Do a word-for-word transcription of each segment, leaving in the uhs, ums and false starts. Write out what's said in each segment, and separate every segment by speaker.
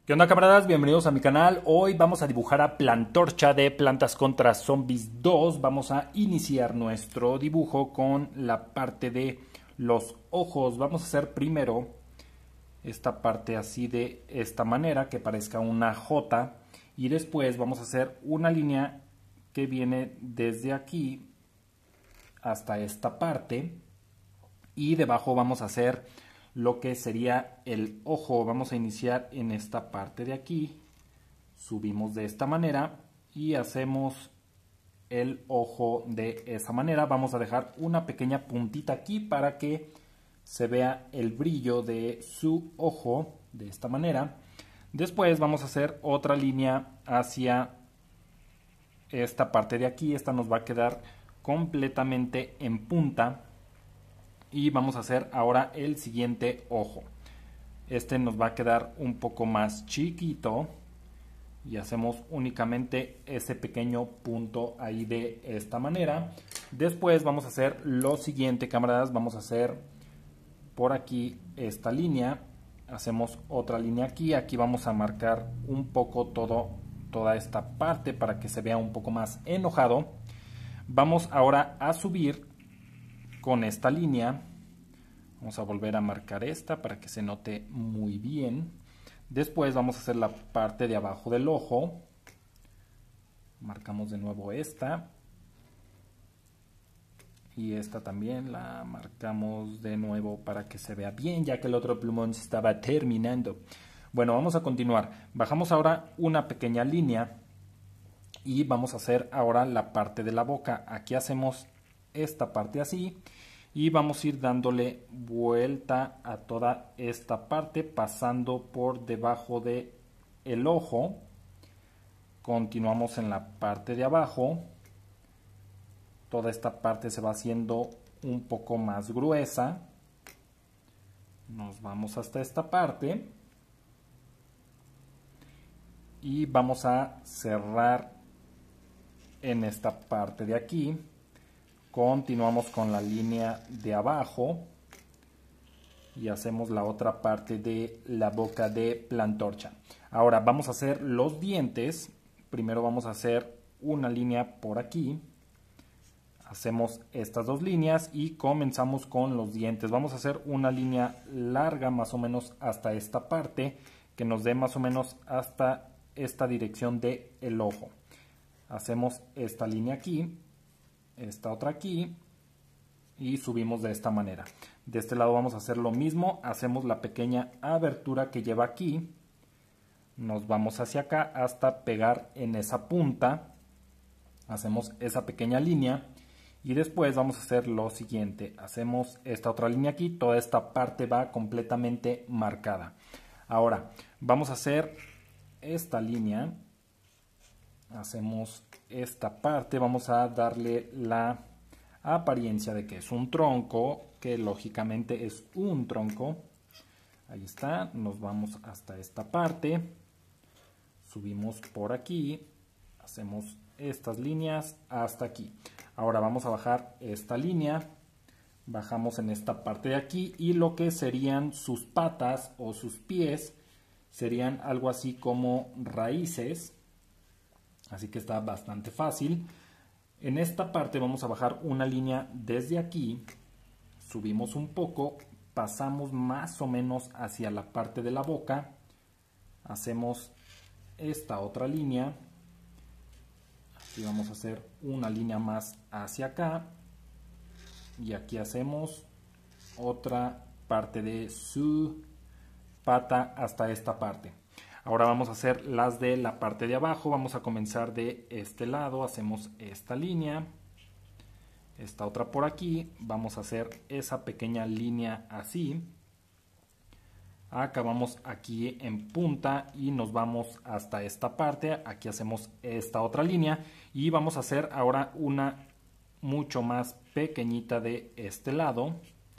Speaker 1: ¿Qué onda, camaradas? Bienvenidos a mi canal. Hoy vamos a dibujar a Plantorcha de Plantas contra Zombies dos. Vamos a iniciar nuestro dibujo con la parte de los ojos. Vamos a hacer primero esta parte así de esta manera, que parezca una J. Y después vamos a hacer una línea que viene desde aquí hasta esta parte. Y debajo vamos a hacer lo que sería el ojo. Vamos a iniciar en esta parte de aquí, subimos de esta manera y hacemos el ojo de esa manera. Vamos a dejar una pequeña puntita aquí para que se vea el brillo de su ojo de esta manera. Después vamos a hacer otra línea hacia esta parte de aquí. Esta nos va a quedar completamente en punta. Y vamos a hacer ahora el siguiente ojo. Este nos va a quedar un poco más chiquito. Y hacemos únicamente ese pequeño punto ahí de esta manera. Después vamos a hacer lo siguiente, camaradas. Vamos a hacer por aquí esta línea. Hacemos otra línea aquí. Aquí vamos a marcar un poco todo, toda esta parte para que se vea un poco más enojado. Vamos ahora a subir con esta línea. Vamos a volver a marcar esta para que se note muy bien. Después vamos a hacer la parte de abajo del ojo. Marcamos de nuevo esta. Y esta también la marcamos de nuevo para que se vea bien, ya que el otro plumón se estaba terminando. Bueno, vamos a continuar. Bajamos ahora una pequeña línea. Y vamos a hacer ahora la parte de la boca. Aquí hacemos esta parte así. Y vamos a ir dándole vuelta a toda esta parte, pasando por debajo de el ojo. Continuamos en la parte de abajo. Toda esta parte se va haciendo un poco más gruesa. Nos vamos hasta esta parte. Y vamos a cerrar en esta parte de aquí. Continuamos con la línea de abajo y hacemos la otra parte de la boca de Plantorcha. Ahora vamos a hacer los dientes. Primero vamos a hacer una línea por aquí. Hacemos estas dos líneas y comenzamos con los dientes. Vamos a hacer una línea larga más o menos hasta esta parte, que nos dé más o menos hasta esta dirección del ojo. Hacemos esta línea aquí. Esta otra aquí y subimos de esta manera. De este lado vamos a hacer lo mismo. Hacemos la pequeña abertura que lleva aquí. Nos vamos hacia acá hasta pegar en esa punta. Hacemos esa pequeña línea y después vamos a hacer lo siguiente. Hacemos esta otra línea aquí. Toda esta parte va completamente marcada. Ahora vamos a hacer esta línea. Hacemos esta parte, vamos a darle la apariencia de que es un tronco, que lógicamente es un tronco. Ahí está, nos vamos hasta esta parte, subimos por aquí, hacemos estas líneas hasta aquí. Ahora vamos a bajar esta línea, bajamos en esta parte de aquí y lo que serían sus patas o sus pies serían algo así como raíces. Así que está bastante fácil. En esta parte vamos a bajar una línea desde aquí. Subimos un poco. Pasamos más o menos hacia la parte de la boca. Hacemos esta otra línea. Aquí vamos a hacer una línea más hacia acá. Y aquí hacemos otra parte de su pata hasta esta parte. Ahora vamos a hacer las de la parte de abajo. Vamos a comenzar de este lado. Hacemos esta línea. Esta otra por aquí. Vamos a hacer esa pequeña línea así. Acabamos aquí en punta y nos vamos hasta esta parte. Aquí hacemos esta otra línea. Y vamos a hacer ahora una mucho más pequeñita de este lado.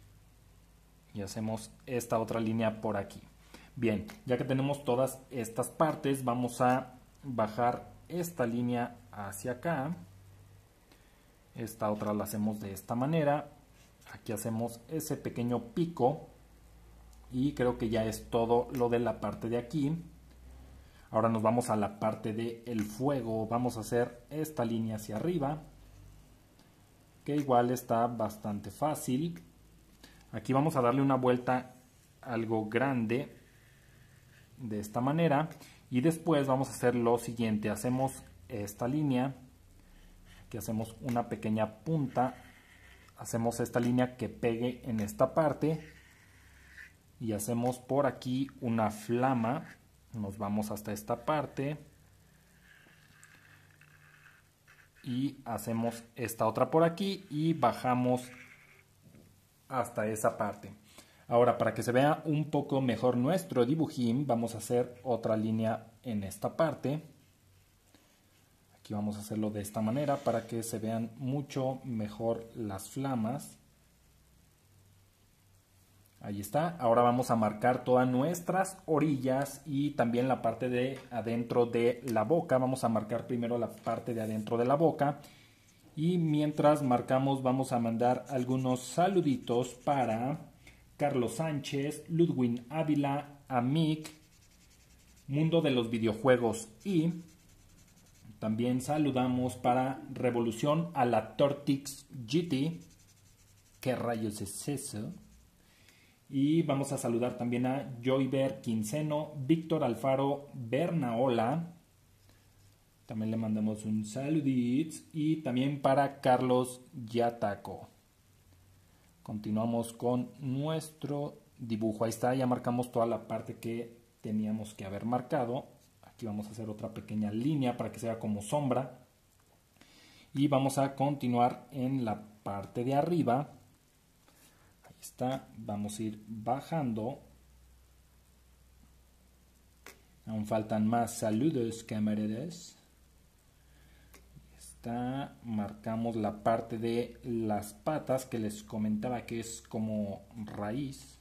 Speaker 1: Y hacemos esta otra línea por aquí. Bien, ya que tenemos todas estas partes, vamos a bajar esta línea hacia acá. Esta otra la hacemos de esta manera. Aquí hacemos ese pequeño pico. Y creo que ya es todo lo de la parte de aquí. Ahora nos vamos a la parte del fuego. Vamos a hacer esta línea hacia arriba, que igual está bastante fácil. Aquí vamos a darle una vuelta algo grande de esta manera y después vamos a hacer lo siguiente. Hacemos esta línea, que hacemos una pequeña punta, hacemos esta línea que pegue en esta parte y hacemos por aquí una flama. Nos vamos hasta esta parte y hacemos esta otra por aquí y bajamos hasta esa parte. Ahora, para que se vea un poco mejor nuestro dibujín, vamos a hacer otra línea en esta parte. Aquí vamos a hacerlo de esta manera para que se vean mucho mejor las flamas. Ahí está. Ahora vamos a marcar todas nuestras orillas y también la parte de adentro de la boca. Vamos a marcar primero la parte de adentro de la boca. Y mientras marcamos vamos a mandar algunos saluditos para Carlos Sánchez, Ludwin Ávila, Amic, Mundo de los Videojuegos y también saludamos para Revolución a la Tortix G T. ¿Qué rayos es eso? Y vamos a saludar también a Joyber Quinceno, Víctor Alfaro Bernaola. También le mandamos un saludito. Y también para Carlos Yataco. Continuamos con nuestro dibujo. Ahí está, ya marcamos toda la parte que teníamos que haber marcado. Aquí vamos a hacer otra pequeña línea para que sea como sombra. Y vamos a continuar en la parte de arriba. Está, vamos a ir bajando. Aún faltan más saludos, camaradas. Está, marcamos la parte de las patas que les comentaba que es como raíz.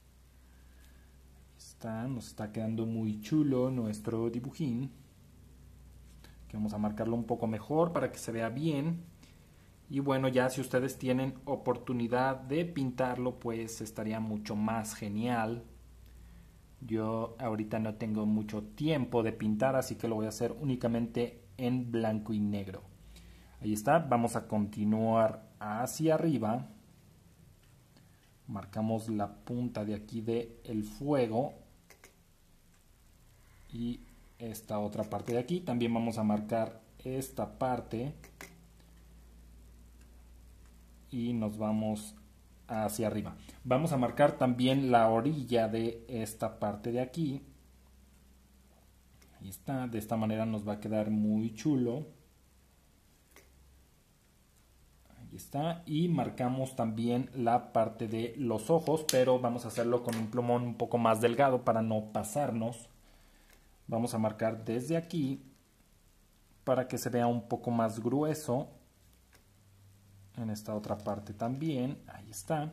Speaker 1: Está, nos está quedando muy chulo nuestro dibujín. Que vamos a marcarlo un poco mejor para que se vea bien. Y bueno, ya si ustedes tienen oportunidad de pintarlo, pues estaría mucho más genial. Yo ahorita no tengo mucho tiempo de pintar, así que lo voy a hacer únicamente en blanco y negro. Ahí está, vamos a continuar hacia arriba. Marcamos la punta de aquí del fuego. Y esta otra parte de aquí. También vamos a marcar esta parte. Y nos vamos hacia arriba. Vamos a marcar también la orilla de esta parte de aquí. Ahí está, de esta manera nos va a quedar muy chulo. Ahí está, y marcamos también la parte de los ojos, pero vamos a hacerlo con un plumón un poco más delgado para no pasarnos. Vamos a marcar desde aquí para que se vea un poco más grueso. En esta otra parte también, ahí está.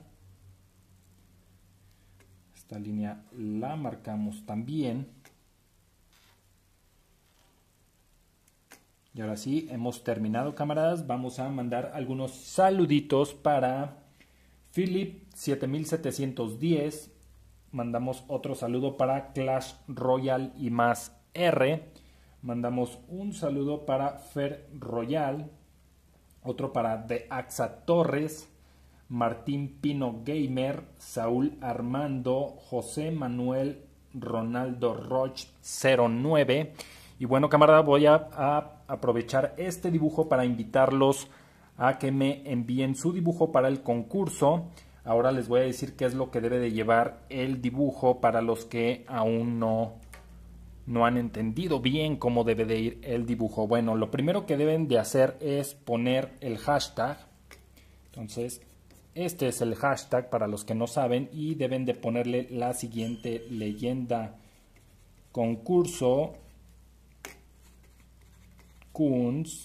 Speaker 1: Esta línea la marcamos también. Y ahora sí, hemos terminado, camaradas. Vamos a mandar algunos saluditos para Philip siete mil setecientos diez. Mandamos otro saludo para Clash Royale y más R. Mandamos un saludo para Fer Royal. Otro para The Axa Torres, Martín Pino Gamer, Saúl Armando, José Manuel Ronaldo Roch cero nueve. Y bueno, camarada, voy a, a aprovechar este dibujo para invitarlos a que me envíen su dibujo para el concurso. Ahora les voy a decir qué es lo que debe de llevar el dibujo para los que aún no... no han entendido bien cómo debe de ir el dibujo. Bueno, lo primero que deben de hacer es poner el hashtag. Entonces, este es el hashtag para los que no saben y deben de ponerle la siguiente leyenda: concurso Kunz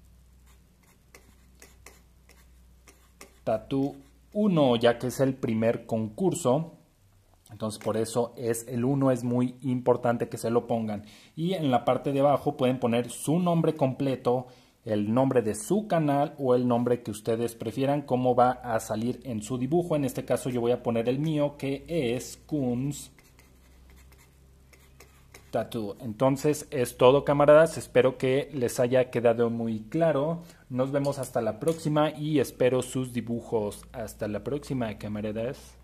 Speaker 1: Tattoo uno, ya que es el primer concurso. Entonces por eso es el uno, es muy importante que se lo pongan. Y en la parte de abajo pueden poner su nombre completo, el nombre de su canal o el nombre que ustedes prefieran, cómo va a salir en su dibujo. En este caso yo voy a poner el mío, que es Kunz tattoo. Entonces es todo, camaradas. Espero que les haya quedado muy claro. Nos vemos hasta la próxima y espero sus dibujos. Hasta la próxima, camaradas.